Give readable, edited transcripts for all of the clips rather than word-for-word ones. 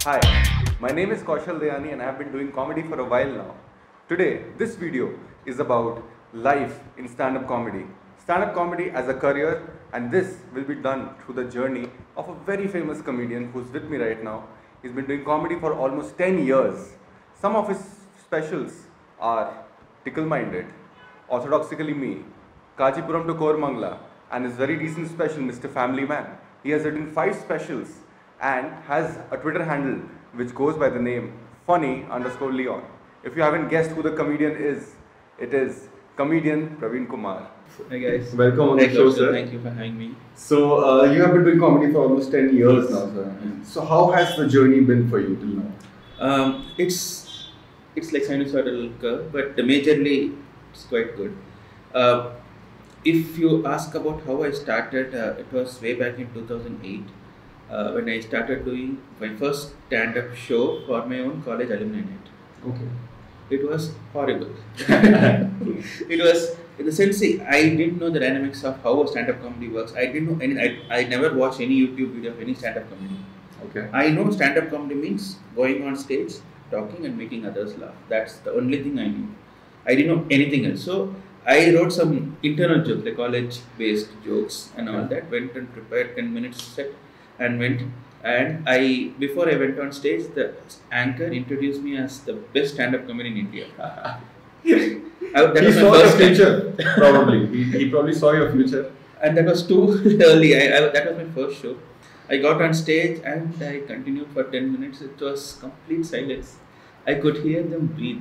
Hi, my name is Kaushal Dayani and I have been doing comedy for a while now. Today, this video is about life in stand-up comedy. Stand-up comedy as a career, and this will be done through the journey of a very famous comedian who's with me right now. He's been doing comedy for almost 10 years. Some of his specials are Tickle-Minded, Orthodoxically Me, Kajipuram to Kormangla, and his very recent special, Mr. Family Man. He has written 5 specials and has a Twitter handle which goes by the name funny_Leon. If you haven't guessed who the comedian is, it is comedian Praveen Kumar. Hi guys. Welcome on the show, sir. Thank you for having me. So, you have been doing comedy for almost 10 years now, sir. So, how has the journey been for you till now? It's like sinusoidal curve, but majorly it's quite good. If you ask about how I started, it was way back in 2008 when I started doing my first stand-up show for my own college alumni night. Okay. It was horrible. It was, in the sense, see, I didn't know the dynamics of how a stand-up comedy works. I didn't know any. I never watched any YouTube video of any stand-up comedy. Okay. I know stand-up comedy means going on stage, talking and making others laugh. That's the only thing I knew. I didn't know anything else. So I wrote some internal jokes, like college-based jokes and all that. Went and prepared 10 minutes set and went. And before I went on stage, the anchor introduced me as the best stand-up comedian in India. He saw your future, probably. He probably saw your future. And that was too early. That was my first show. I got on stage and I continued for 10 minutes. It was complete silence. I could hear them breathe.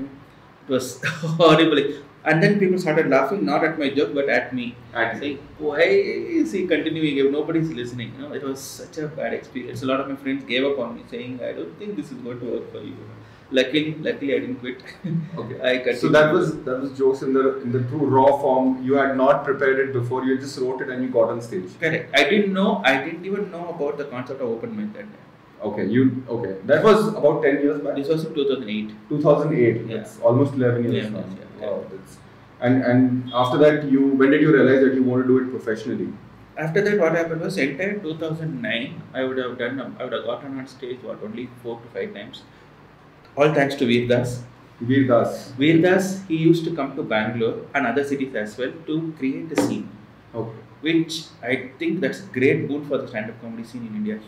It was horrible. And then people started laughing, not at my joke, but at me. Saying, why is he continuing if nobody's listening? It was such a bad experience. A lot of my friends gave up on me, saying, I don't think this is going to work for you. Luckily, I didn't quit. Okay. So that was jokes in the true raw form. You had not prepared it before. You just wrote it and you got on stage. Correct. I didn't even know about the concept of open mic that time. Okay. That was about 10 years back. This was in 2008. 2008. Yeah. It's almost 11 years 11 now. years, yeah. Wow. And after that, when did you realize that you want to do it professionally? After that, what happened was, entire 2009, I would have gotten on stage only 4 to 5 times. All thanks to Veer Das. Veer Das, he used to come to Bangalore and other cities as well to create a scene. Okay. Which I think that's great boon for the stand-up comedy scene in India.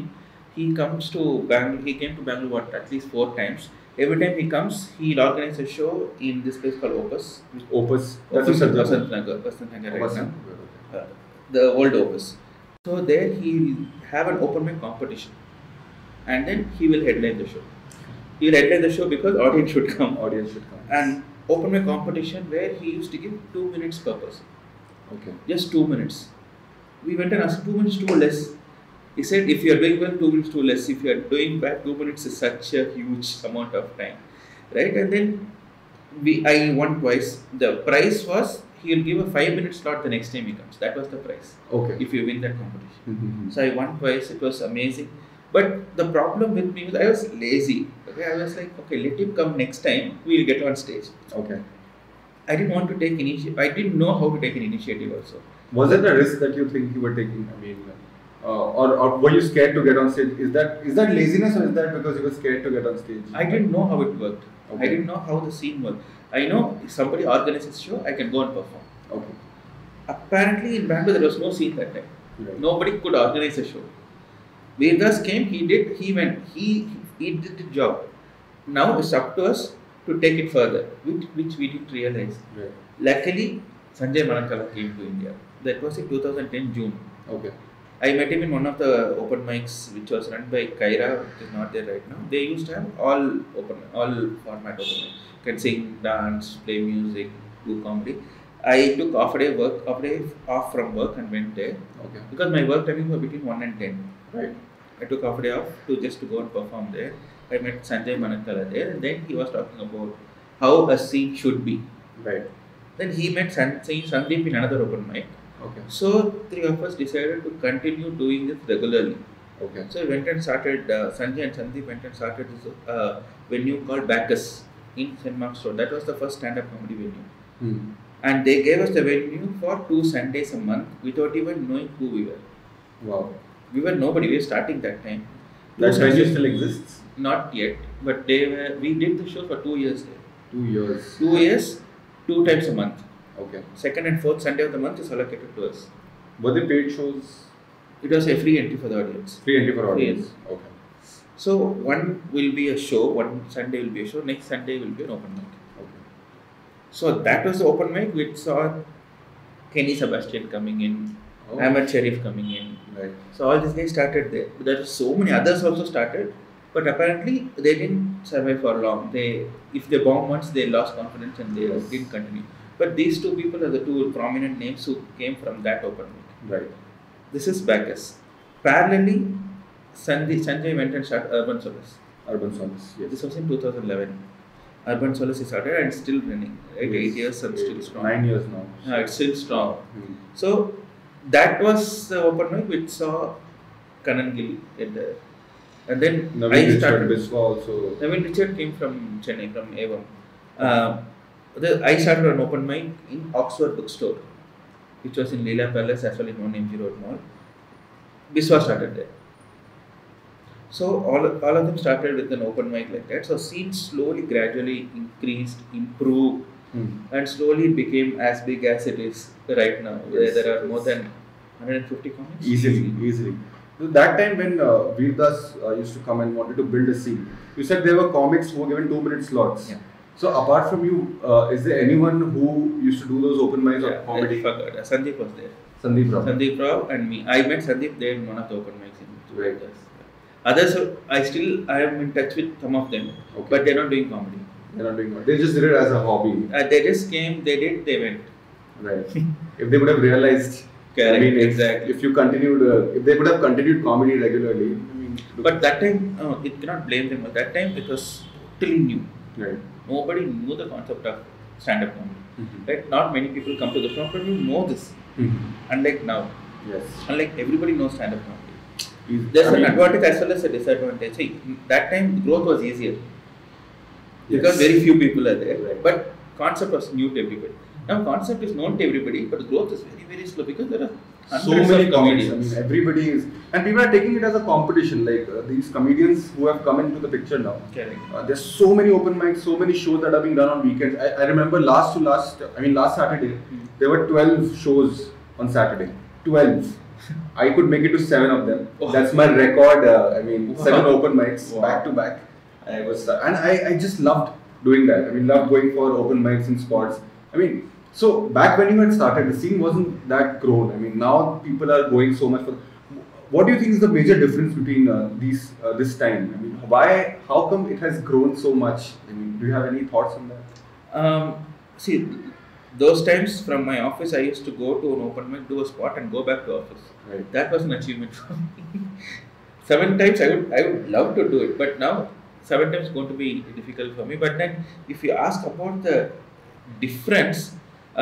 He came to Bangalore at least 4 times. Every time he comes, he'll organize a show in this place called Opus. That's in Vasant Nagar right now. The old Opus. So there he'll have an open mic competition. And then he will headline the show. He will headline the show because audience should come. And open mic competition where he used to give 2 minutes per person. Okay. Just 2 minutes. We went and asked 2 minutes too less. He said, if you are doing well, 2 minutes too less. If you are doing bad, 2 minutes is such a huge amount of time. Right? And then I won twice. The prize was, he will give a 5-minute slot the next time he comes. That was the prize. Okay. If you win that competition. So I won twice. It was amazing. But the problem with me was I was lazy. Okay, I was like, okay, let him come next time. We'll get on stage. Okay. I didn't want to take initiative. I didn't know how to take an initiative also. Was it a risk that you think you were taking? I mean, or were you scared to get on stage? Is that laziness, or is that because you were scared to get on stage? I didn't know how it worked. Okay. I didn't know how the scene worked. I know if somebody organizes a show, I can go and perform. Okay. Apparently in Bangalore there was no scene that time. Right. Nobody could organize a show. Veer Das came, he went, he did the job. Now it's up to us to take it further, which we didn't realize. Right. Luckily, Sanjay Manakkala came to India. That was in 2010 June. Okay. I met him in one of the open mics which was run by Kaira, which is not there right now. They used to have all format open mic. You can sing, dance, play music, do comedy. I took off a day off from work and went there. Okay. Because my work timing was between 1 and 10. Right. I took off a day off to go and perform there. I met Sanjay Manakkala there, and then he was talking about how a scene should be. Right. Then he met Sandeep in another open mic. Okay. So 3 of us decided to continue doing this regularly. Okay. So we went and started, Sanjay and Sandeep went and started this venue called Bacchus in St. Mark's Road. That was the first stand-up comedy venue. And they gave us the venue for 2 Sundays a month without even knowing who we were. Wow. We were nobody, we were starting that time. That success- venue still exists? Not yet, but we did the show for 2 years there. 2 years. 2 years, 2 times a month. Okay. Second and fourth Sunday of the month is allocated to us. Were they paid shows? It was a free entry for the audience. Free entry for Free audience? Okay. So one will be a show, one Sunday will be a show, next Sunday will be an open mic. Okay. So that was the open mic which saw Kenny Sebastian coming in, Oh. Ahmed Sharif coming in. Right. So all these guys started there. But there are so many others also started, but apparently they didn't survive for long. If they bombed once, they lost confidence and they Yes. didn't continue. But these two people are the two prominent names who came from that open mic. Right. This is Bacchus. Parallelly, Sanjay went and started Urban Solace. Urban Solace. Yes. This was in 2011. Urban Solace is started and still running. Right? 8 years and still strong. 9 years now. It's still strong. Hmm. So that was the open mic which saw Kanan Gill in there. And then Naveen I Richard started. Biswa also. Naveen Richard came from Chennai, from Avon. I started an open mic in Oxford Bookstore, which was in Leela Palace as well in 1MG Road Mall. Biswa started there. So all of them started with an open mic like that. So scene slowly, gradually increased, improved, and slowly it became as big as it is right now. Where Yes, there are yes. more than 150 comics. Easily. So that time when Veerdas used to come and wanted to build a scene, you said there were comics who were given 2-minute slots. Yeah. So apart from you, is there anyone who used to do those open mics Yeah, of comedy? I forgot. Sandeep was there. Sandeep Rao. Sandeep Rao and me. I met Sandeep there in one of the open mics. Right. Others, I am in touch with some of them, Okay. but they're not doing comedy. They're not doing. They just did it as a hobby, They just came, they did, they went. right? If they would have realized, Correct, if, exactly. if you continued, if they would have continued comedy regularly, I mean, But that time, it cannot blame them. At that time, it was totally new. right. Nobody knew the concept of stand-up comedy. Mhm. Right? Not many people come to the front, but you know this. Mhm. Unlike now, Yes. unlike everybody knows stand-up comedy. Is- There's I an mean, advantage as well as a disadvantage. See, that time growth was easier because yes. very few people are there. Right. But concept was new to everybody. Now concept is known to everybody, but growth is very, very slow because there are So hundreds many of comedians. comedians. I mean, everybody is, and people are taking it as a competition. Like these comedians who have come into the picture now. Correct. There's so many open mics, so many shows that are being done on weekends. I remember last Saturday, there were 12 shows on Saturday. 12. I could make it to 7 of them. Oh. That's my record. Wow. 7 open mics Wow. back to back. I just loved doing that. I mean, loved going for open mics in spots. I mean, so back when you had started, the scene wasn't that grown. I mean, now people are going so much for. What do you think is the major difference between this time? I mean, how come it has grown so much? I mean, do you have any thoughts on that? See, those times from my office, I used to go to an open mic, do a spot, and go back to office. Right. That was an achievement for me. 7 times I would love to do it, but now 7 times is going to be difficult for me. But then, if you ask about the difference,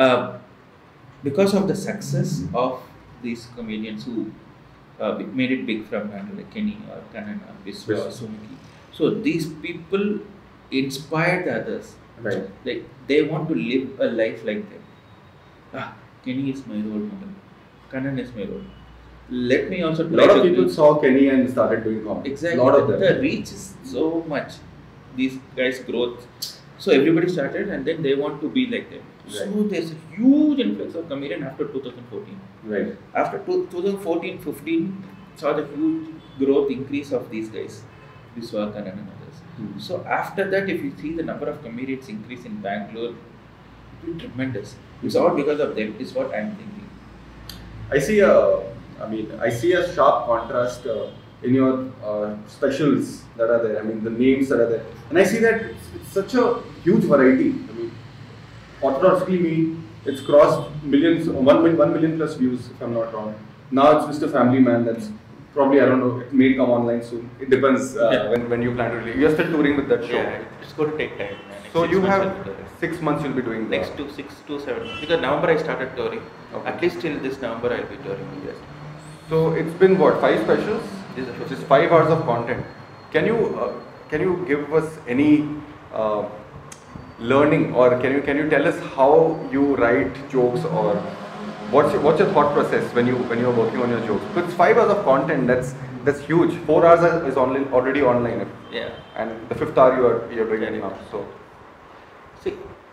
because of the success of these comedians who made it big from like Kenny or Kanan or Biswa or Sumiki, so these people inspired the others. Right. Like they want to live a life like them. Kenny is my role model. Kanan is my role. Let me also A try lot of to people do- saw Kenny and started doing comedy. Exactly. A lot of them. The reach is so much. These guys' growth. So everybody started and then they want to be like them. So Right. there's a huge influx of comedian after 2014. Right. After 2014-15, saw the huge growth increase of these guys. Biswa, Kanan and others. So after that, if you see the number of comedians increase in Bangalore, it will be tremendous. It's all because of them, is what I'm thinking. I see a sharp contrast in your specials that are there. I mean, the names that are there, and I see that it's such a huge variety. I mean, Orthodoxically Me, it's crossed millions, 1 million plus views, if I'm not wrong. Now it's Mr. Family Man. That's probably, I don't know. It may come online soon. It depends when you plan to release. You're still touring with that show. It's going to take time. Next So 6 you months have I'll be touring. 6 months you'll be doing Next to 6 to 7 months. Because November I started touring. Okay. At least till this November I'll be touring. Yes. So it's been what, 5 specials? This is the Which first is 5 hours of content. Can you give us any learning, or can you tell us how you write jokes, or What's your thought process when you're working on your jokes? Because 5 hours of content, that's huge. 4 hours is already online. Yeah. And the fifth hour you're doing it now. So See,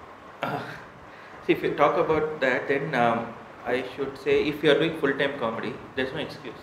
see, if you talk about that, then I should say, if you are doing full-time comedy, there's no excuse.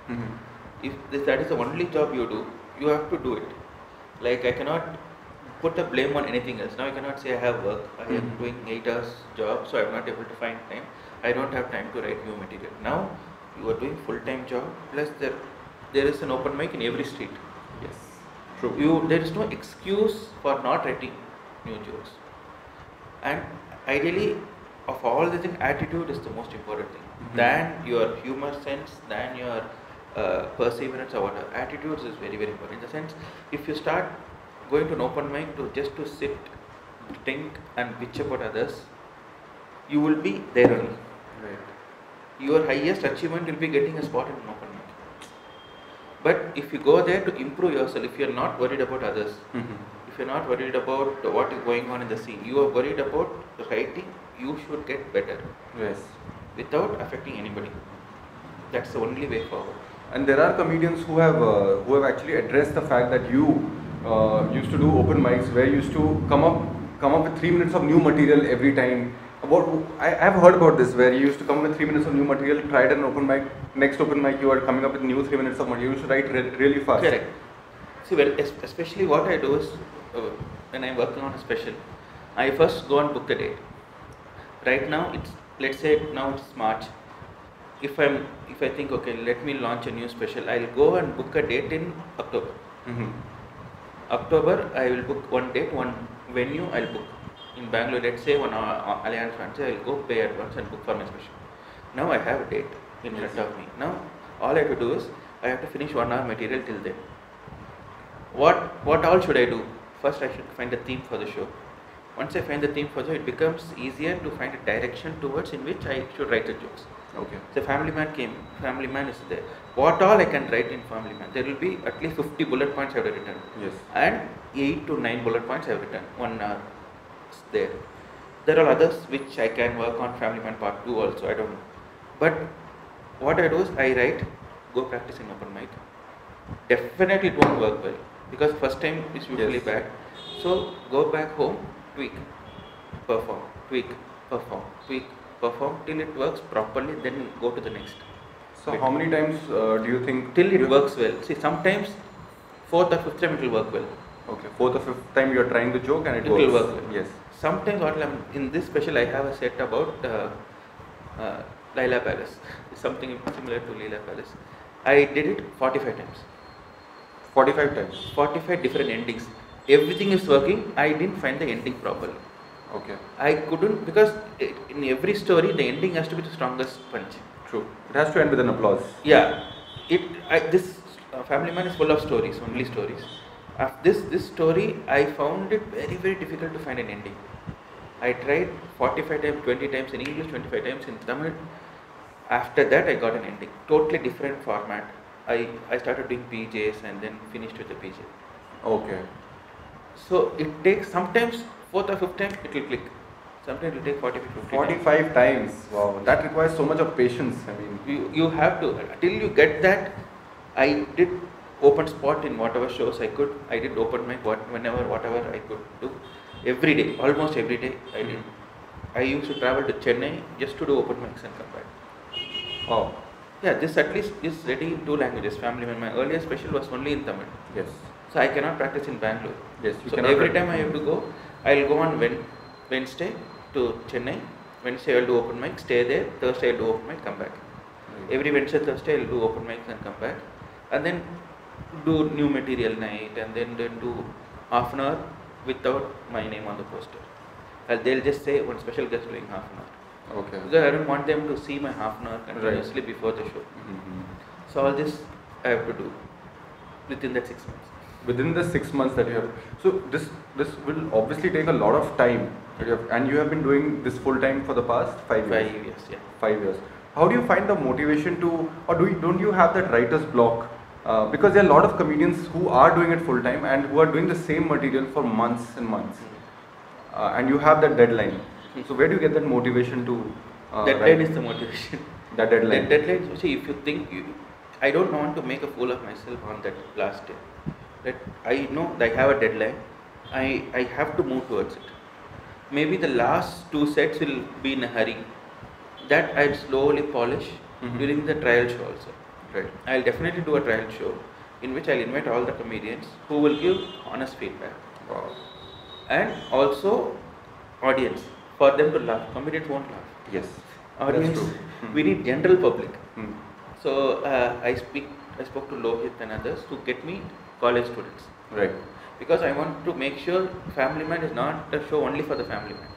If that is the only job you do, you have to do it. Like, I cannot put a blame on anything else. Now I cannot say I have work. I am doing 8 hours job, so I'm not able to find time. I don't have time to write new material. Now you are doing full-time job, plus there is an open mic in every street. yes, true. There is no excuse for not writing new jokes. And ideally, of all the things, attitude is the most important thing. Than your humor sense, than your perseverance or whatever. Attitudes is very, very important. In the sense, if you start going to an open mic just to sit, think and bitch about others, you will be there only. Right. Your highest achievement will be getting a spot in an open mic. But if you go there to improve yourself, if you are not worried about others, if you are not worried about what is going on in the scene, you are worried about writing, you should get better. Yes. Without affecting anybody. That's the only way forward. And there are comedians who have actually addressed the fact that you used to do open mics where you used to come up with 3 minutes of new material every time. I've heard about this, where you used to come with 3 minutes of new material, tried an open mic, next open mic you are coming up with new 3 minutes of material. You used to write really fast. Correct. See, well, especially what I do is when I'm working on a special, I first go and book the date. Right now let's say now it's March. If I think, okay, let me launch a new special, I'll go and book a date in October. October, I will book one date, one venue I'll book. In Bangalore, let's say one Alliance Fancy, I'll go pay advance and book for my special. Now I have a date in front of me. Now all I have to do is, I have to finish 1 hour material till then. What all should I do? First I should find a theme for the show. Once I find the theme for the show, it becomes easier to find a direction towards in which I should write the jokes. Okay. So Family Man is there. What all I can write in Family Man? There will be at least 50 bullet points I have written. Yes. And 8 to 9 bullet points I have written. 1 hour is there. There are others which I can work on Family Man Part 2 also, I don't know. But what I do is, I write, go practice in open mic. Definitely it won't work well, because first time is usually bad. So go back home, tweak, perform, tweak, perform, tweak, perform till it works properly, then go to the next. So how many times do you think? Till it works well. See, sometimes 4th or 5th time it will work well. Okay, 4th or 5th time you are trying the joke and it will works. work well. Yes. Sometimes what in this special I have a set about Leela Palace. Something similar to Leela Palace. I did it 45 times. 45 times. 45 different endings. Everything is working. I didn't find the ending properly. Okay. I couldn't, because in every story the ending has to be the strongest punch. True. It has to end with an applause. Yeah. This Family Man is full of stories, only stories. After this story, I found it very, very difficult to find an ending. I tried 45 times, 20 times in English, 25 times in Tamil. After that, I got an ending. Totally different format. I started doing PJs and then finished with the PJ. Okay. So it takes sometimes 4th or 5th time it will click. Sometimes it will take 45 to 50 45 times. Wow, that requires so much of patience. I mean, you have to, till you get that. I did open spot in whatever shows I could. I did open mic whatever I could do. Every day, almost every day I did. I used to travel to Chennai just to do open mics and come back. wow. Yeah, this at least is ready in 2 languages. Family Man. My earlier special was only in Tamil. Yes. So I cannot practice in Bangalore. Yes. You So cannot every practice. time I have to go, I'll go on Wednesday to Chennai. Wednesday I'll do open mic, stay there. Thursday I'll do open mic, come back. Right. Every Wednesday, Thursday I'll do open mics and come back. And then do new material night, and then do half an hour without my name on the poster. They'll just say one special guest doing half an hour. Okay. Because I don't want them to see my half an hour continuously before the show. So all this I have to do within that 6 months. Within the 6 months that you have, so this will obviously take a lot of time, and you have been doing this full time for the past 5 years. 5 years, yeah. 5 years. How do you find the motivation to, or don't you have that writer's block? Because there are a lot of comedians who are doing it full time and who are doing the same material for months and months, and you have that deadline. So where do you get that motivation to Deadline is the motivation. That deadline. That deadline. See, if you think I don't want to make a fool of myself on that last day. That I know that I have a deadline. I have to move towards it. Maybe the last two sets will be in a hurry. That I'll slowly polish during the trial show also. Right. I'll definitely do a trial show in which I'll invite all the comedians who will give honest feedback. Wow. And also audience for them to laugh. Comedians won't laugh. Yes. Audience, That's true. we need general public. Hmm. So I spoke to Lohit and others to get me college students Right. because I want to make sure Family Man is not a show only for the family man.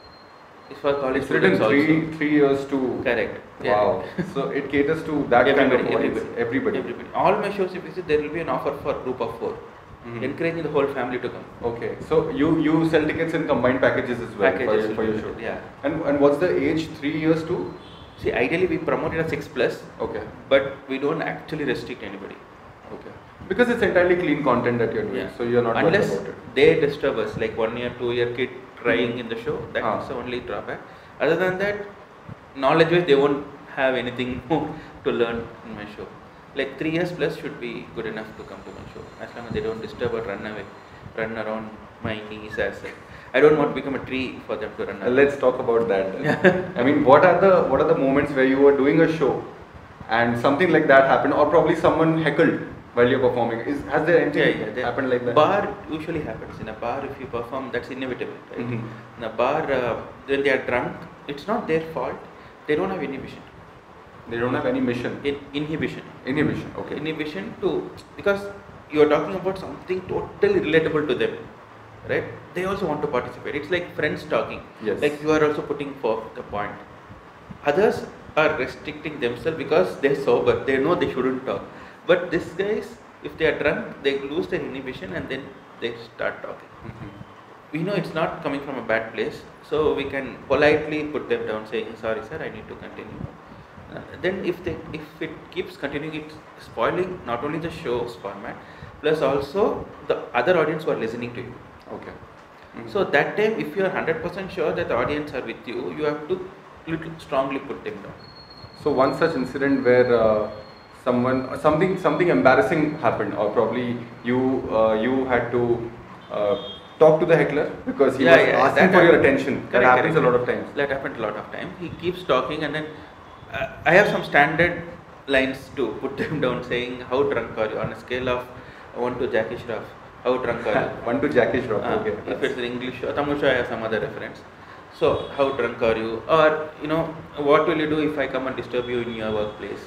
It's for college It's written students also. 3 years to. Correct. Wow. So it caters to that Everybody, kind of audience. Everybody. All my shows, if you see, there will be an offer for group of 4, encouraging the whole family to come. Okay. So you sell tickets in combined packages as well Packages for your will show. be- Yeah. And what's the age? 3 years to? See, ideally we promote it at 6+, Okay. but we don't actually restrict anybody. Okay. Because it's entirely clean content that you're doing, Yeah. so you're not worried Unless about it. they disturb us, like 1 year, 2 year kid trying in the show, that's the only drawback. Other than that, knowledge wise, they won't have anything more to learn in my show. Like 3 years plus should be good enough to come to my show, as long as they don't disturb or run around my knees as I don't want to become a tree for them to run around. Let's talk about that. I mean, what are the moments where you were doing a show and something like that happened, or probably someone heckled while you're performing? Has there anything happened like that? Bar usually happens. In a bar, if you perform, that's inevitable, right? Mm-hmm. In a bar, when they are drunk, it's not their fault. They don't have inhibition. They don't have any mission. Inhibition. Inhibition. Okay. Inhibition because you are talking about something totally relatable to them, right? They also want to participate. It's like friends talking. Yes. Like you are also putting forth the point. Others are restricting themselves because they're sober. They know they shouldn't talk. But these guys, if they are drunk, they lose their inhibition and then they start talking. We know it's not coming from a bad place, so we can politely put them down, saying, "Sorry, sir, I need to continue." Then if it keeps continuing, it's spoiling not only the show's format, plus also the other audience who are listening to you. Okay. So that time, if you are 100% sure that the audience are with you, you have to little strongly put them down. So one such incident where something embarrassing happened, or probably you had to talk to the heckler because he was asking for your attention. That happens a lot of times. That happens a lot of times. He keeps talking, and then I have some standard lines to put them down, saying, "How drunk are you?" On a scale of 1 to Jackie Shroff, how drunk are you? 1 to Jackie Shroff. Okay. If it's in English or Tamil show, I have some other reference. So, how drunk are you? Or, what will you do if I come and disturb you in your workplace?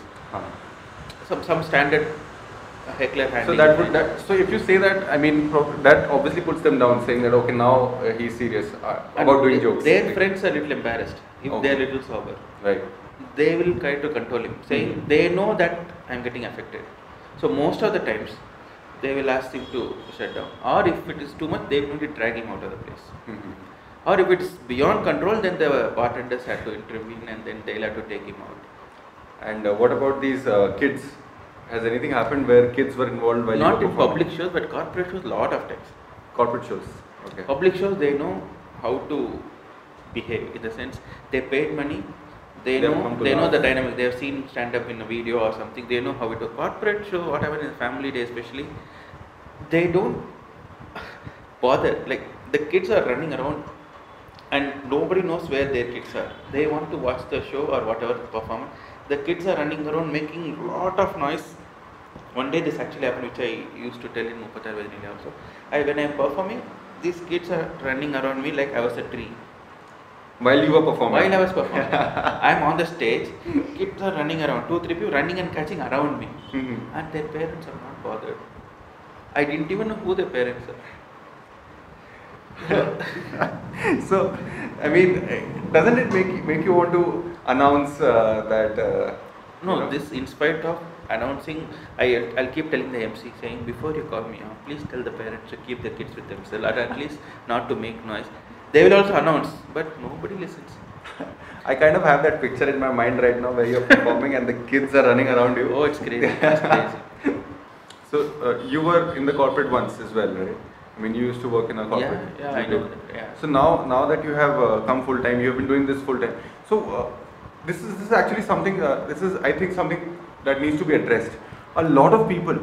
Some standard heckler handling. So if you say that, I mean, that obviously puts them down, saying that okay, now he's serious about doing jokes. Their friends are a little embarrassed if they are little sober. Right. They will try to control him, saying they know that I'm getting affected. So most of the times they will ask him to shut down. Or if it is too much, they will drag him out of the place. Or if it's beyond control, then the bartenders have to intervene and then they'll have to take him out. And what about these kids? Has anything happened where kids were involved while Not you were in performing? public shows, but corporate shows, lot of times. Corporate shows. Okay. Public shows, they know how to behave, in the sense they paid money, they know the dynamic, they have seen stand up in a video or something, they know how it works. Corporate show, whatever, in family day especially, they don't bother. Like the kids are running around and nobody knows where their kids are. They want to watch the show or whatever performance. The kids are running around making a lot of noise. One day this actually happened, which I used to tell in Mupatar Vedinile also. When I am performing, these kids are running around me like I was a tree. While you were performing? While I was performing. I am on the stage, kids are running around, 2-3 people running and catching around me. And their parents are not bothered. I didn't even know who their parents are. So, I mean, doesn't it make you want to announce that? No, this in spite of announcing, I'll keep telling the MC, saying, before you call me out, please tell the parents to keep their kids with themselves, or at least not to make noise. They will also announce, but nobody listens. I kind of have that picture in my mind right now where you're performing and the kids are running around you. Oh, it's crazy. It's crazy. So, you were in the corporate once as well, right? I mean, you used to work in a corporate. Yeah, I know that. Yeah. So now that you have come full time, you have been doing this full time. So this is actually something. This is, I think, something that needs to be addressed. A lot of people,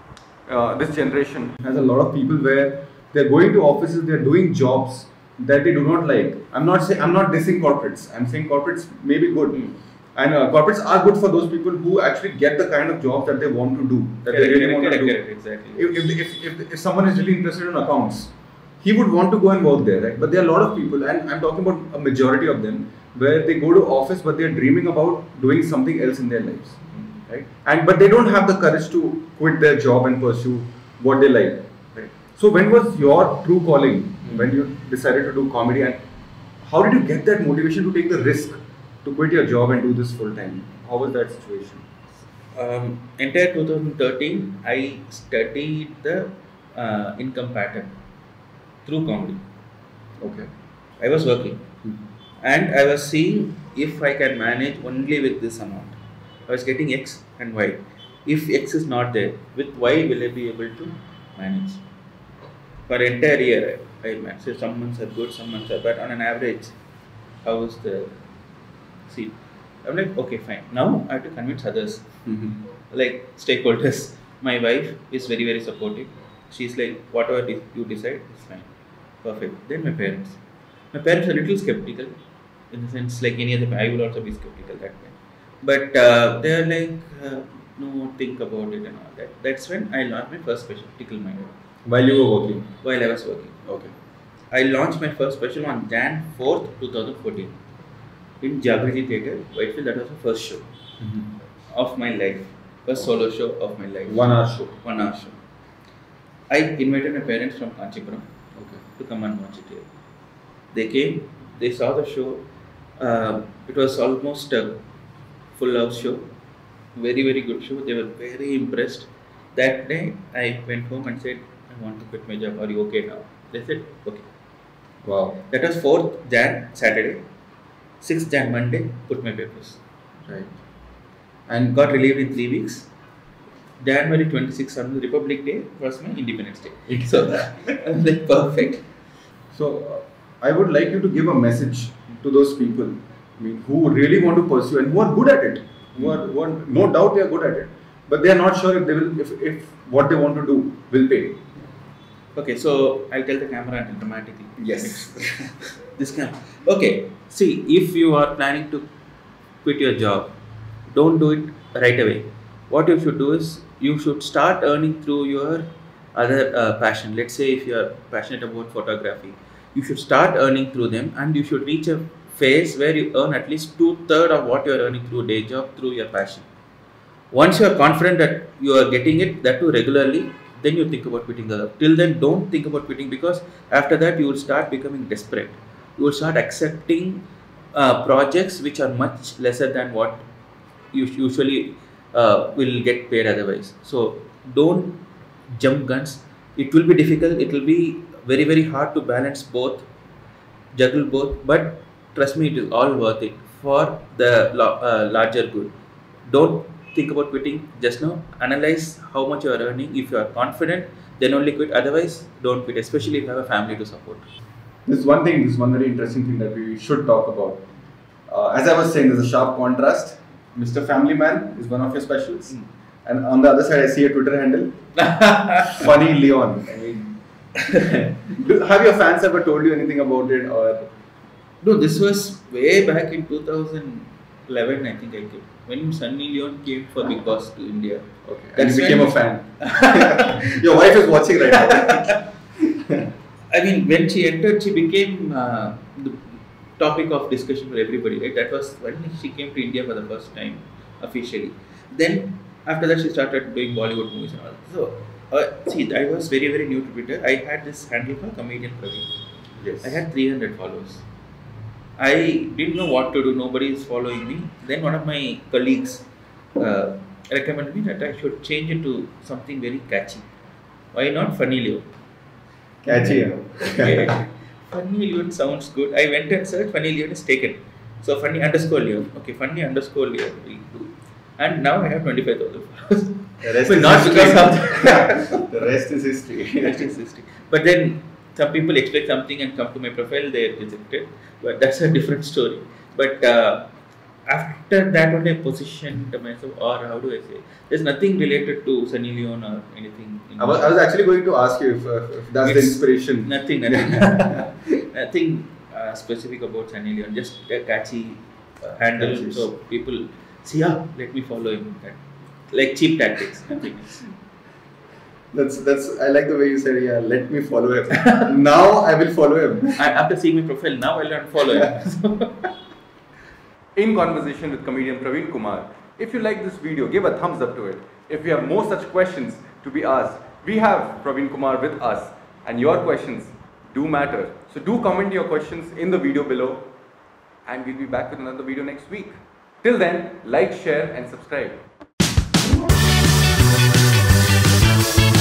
this generation has a lot of people where they're going to offices, they're doing jobs that they do not like. I'm not dissing corporates. I'm saying corporates may be good. And corporates are good for those people who actually get the kind of jobs that they want to do, that they really want to do. Exactly. If someone is really interested in accounts, he would want to go and work there, right? But there are a lot of people, and I'm talking about a majority of them, where they go to office but they're dreaming about doing something else in their lives, right? But they don't have the courage to quit their job and pursue what they like, right? So when was your true calling, when you decided to do comedy, and how did you get that motivation to take the risk to quit your job and do this full time? How was that situation? Entire 2013, I studied the income pattern through comedy. Okay. I was working and I was seeing if I can manage only with this amount. I was getting X and Y. If X is not there, with Y will I be able to manage? For entire year, I managed. So some months are good, some months are bad. On an average, how is the seat? I'm like, okay, fine. Now I have to convince others, like stakeholders. My wife is very, very supportive. She's like, whatever you decide is fine. Perfect. Then my parents. My parents are a little skeptical, in the sense like any other. I will also be skeptical that way. But they are like, no, think about it and all that. That's when I launched my first special, Tickle Minded. While you were working? While I was working. Okay. I launched my first special on Jan 4th, 2014 in Jagriti Theatre, Whitefield. That was the first show of my life. First solo show of my life. 1 hour show. 1 hour show. I invited my parents from Kanchipuram to come and watch it here. They came, they saw the show. It was almost a full house show. Very, very good show. They were very impressed. That day, I went home and said, I want to quit my job. Are you okay now? They said, okay. Wow. That was 4th Jan, Saturday. 6th Jan, Monday, put my papers. Right. And got relieved in 3 weeks. January 26th, on the Republic Day, was my Independence Day. So, I was like, perfect. So, I would like you to give a message to those people, I mean, who really want to pursue and who are good at it. Who are no doubt they are good at it, but they are not sure if they will, if what they want to do will pay. Okay, so I'll tell the camera dramatically. Yes. This camera. Okay, see, if you are planning to quit your job, don't do it right away. What you should do is, you should start earning through your other passion. Let's say if you are passionate about photography, you should start earning through them, and you should reach a phase where you earn at least 2/3 of what you are earning through a day job through your passion. Once you are confident that you are getting it, that too regularly, then you think about quitting the job. Till then, don't think about quitting, because after that you will start becoming desperate. You will start accepting projects which are much lesser than what you usually will get paid otherwise. So don't jump guns. It will be difficult. It will be very, very hard to balance both, juggle both. But trust me, it is all worth it for the larger good. Don't think about quitting just now. Analyze how much you are earning. If you are confident, then only quit. Otherwise, don't quit, especially if you have a family to support. This is one very interesting thing that we should talk about. As I was saying, there's a sharp contrast. Mr. Family Man is one of your specials. And on the other side, I see a Twitter handle. Funny Leon. I mean, have your fans ever told you anything about it? Or no, this was way back in 2011, I think I came. When Sunny Leon came for Big Boss to India. Okay. And you became a fan. Your wife is watching right now. I mean, when she entered, she became the topic of discussion for everybody, right? That was when she came to India for the first time, officially. Then, after that, she started doing Bollywood movies and all. So, see, I was very, very new to Twitter. I had this handle called Comedian Praveen. Yes. I had 300 followers. I didn't know what to do. Nobody is following me. Then one of my colleagues recommended me that I should change it to something very catchy. Why not Funny Leon? Catchy. Okay. Funny Leon sounds good. I went and searched. Funny Leon is taken. So Funny _ Leon. Okay, Funny _ Leon. We do. And now I have 25,000 followers. The rest but is not history. because of The rest is history. the rest is history. But then some people expect something and come to my profile, they are rejected. But that's a different story. But after that only I positioned myself, or how do I say? There's nothing related to Sunny Leone or anything. I was actually going to ask you if that's the inspiration. Nothing. Nothing specific about Sunny Leone. Just a catchy handle. Catchy. So people see, let me follow him. Like cheap tactics. Nothing else. That's I like the way you said, yeah, let me follow him. Now I will follow him. After seeing my profile, now I'll not follow him. In conversation with comedian Praveen Kumar. If you like this video, give a thumbs up to it. If you have more such questions to be asked, we have Praveen Kumar with us, and your questions do matter. So do comment your questions in the video below, and we'll be back with another video next week. Till then, like, share and subscribe.